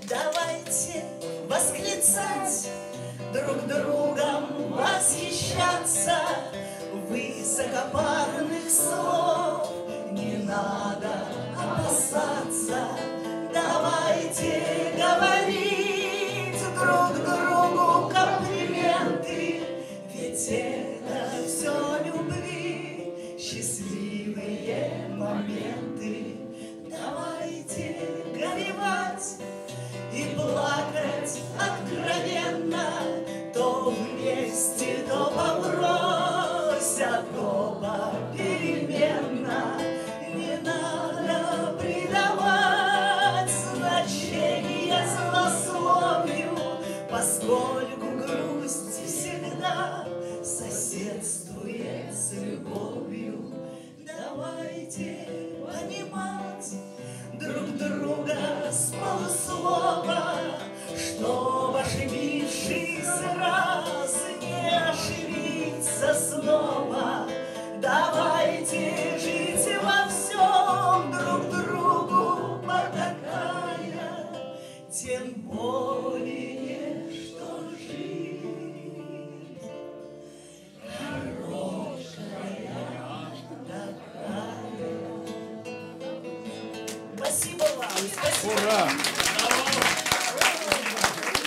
Давайте восклицать, друг другом восхищаться. Высокопарных слов не надо опасаться. Давайте говорить друг другу комплименты, ведь это все любви, счастливые моменты. Давайте горевать и плакать откровенно, то вместе, то побрось, а то попеременно. Не надо придавать значения злословию, поскольку грусть всегда соседствует с любовью. Давайте понимать друг друга с полуслова, чтобы ошибившись раз не ошибиться снова. Давайте жить во всем друг другу потакая, тем более, что жизнь хорошая такая. Спасибо вам. Спасибо. Ура!